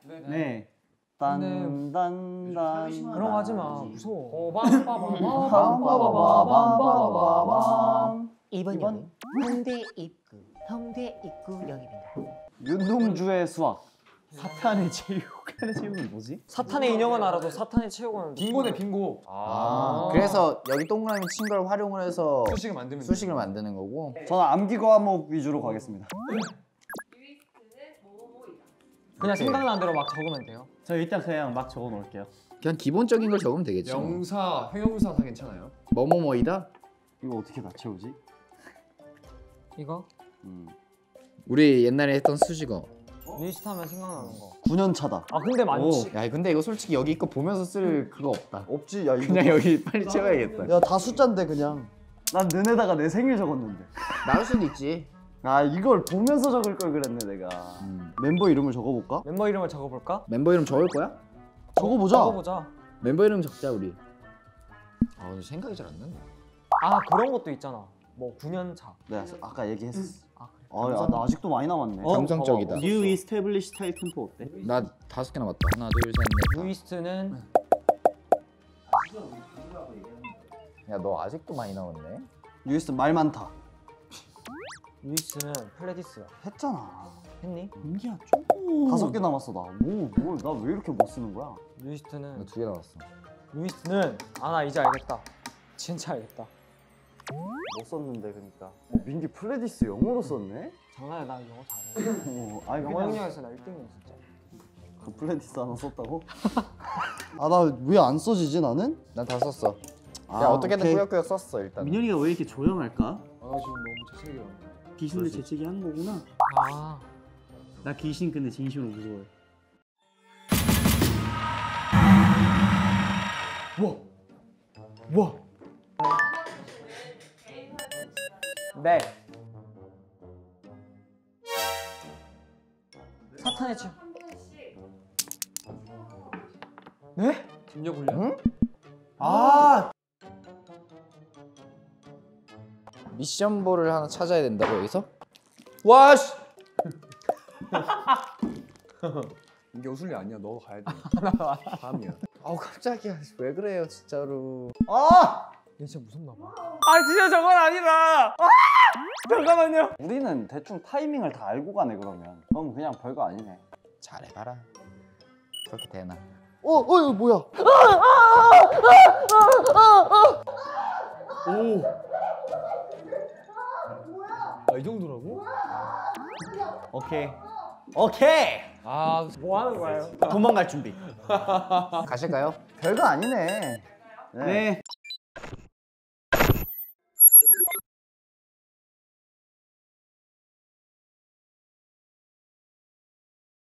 네. 딴딴딴. 그런 거 하지 마. 무서워. 이번 역은 홍대 입구, 홍대 입구역입니다. 윤동주의 수학. 사탄의 체육. 사탄의 체육은 뭐지? 사탄의 인형은 알아도 사탄의 체육은 빙고네 빙고. 그래서 여기 동그라미 친 걸 활용을 해서 수식을 만드는 거고. 저는 암기 과목 위주로 가겠습니다. 그냥 생각나는 대로 막 적으면 돼요. 저 일단 그냥 막 적어 놓을게요. 그냥 기본적인 걸 적으면 되겠지. 명사, 형용사 다 괜찮아요? 뭐뭐뭐이다? 이거 어떻게 다 채우지? 이거? 우리 옛날에 했던 수식어. 뉴스트 하면 생각나는 거. 9년 차다. 아 근데 많지. 야 근데 이거 솔직히 여기 거 보면서 쓸 그거 없다. 없지. 야 이거 그냥 여기 빨리 채워야겠다. 야 다 숫자인데 그냥. 난 너네다가 내 생일 적었는데. 나올 수도 있지. 아 이걸 보면서 적을 걸 그랬네 내가. 멤버 이름을 적어볼까? 멤버 이름을 적어볼까? 멤버 이름 적을 거야? 적어보자. 적어보자. 멤버 이름 적자 우리. 아 근데 생각이 잘 안 나네. 아 그런 것도 있잖아. 뭐 9년차. 내가 아까 얘기했어. 아 야, 나 아직도 많이 남았네. 감성적이다. New Established Style Tempo 어때? 나 5개 남았다. 하나 둘 셋 넷. 뉴이스트는 야너 아직도 많이 나왔네. 뉴이스트 말 많다. 뉴이스트는 플레디스야. 했잖아. 했니? 은기야 좀. 5개 남았어 나. 나 왜 이렇게 못 쓰는 거야? 뉴이스트는 나 2개 남았어. 뉴이스트는 나 이제 알겠다. 진짜 알겠다. 못 썼는데 그러니까. 민기 플레디스 영어로 썼네? 장난이야 나 영어 잘해. 아니 영어 영역에서 나 1등이야 진짜. 그 플레디스 하나 썼다고? 아 나 왜 안 써지지 나는? 난 다 썼어. 야 어떻게든 꾸역꾸역 썼어 일단. 민현이가 왜 이렇게 조용할까? 아 지금 너무 재채기가. 귀신들 재채기 하는 거구나. 아 나 귀신 근데 진심으로 무서워해. 와. 네. 사탄의 책. 네? 김여 불량? 응? 아 미션볼을 하나 찾아야 된다고 여기서? 와 씨. 이게 웃을 일 아니야. 너 가야 돼. 다음이야. 아우 깜짝이야. 왜 그래요 진짜로. 얘 진짜 무섭나 봐. 아 진짜 저건 아니다. 잠깐만요. 우리는 대충 타이밍을 다 알고 가네 그러면. 그럼 그냥 별거 아니네. 잘해봐라. 그렇게 되나? 이거 뭐야? 이 정도라고? 오케이. 아 뭐 하는 거예요? 도망갈 준비. 가실까요? 별거 아니네. 네.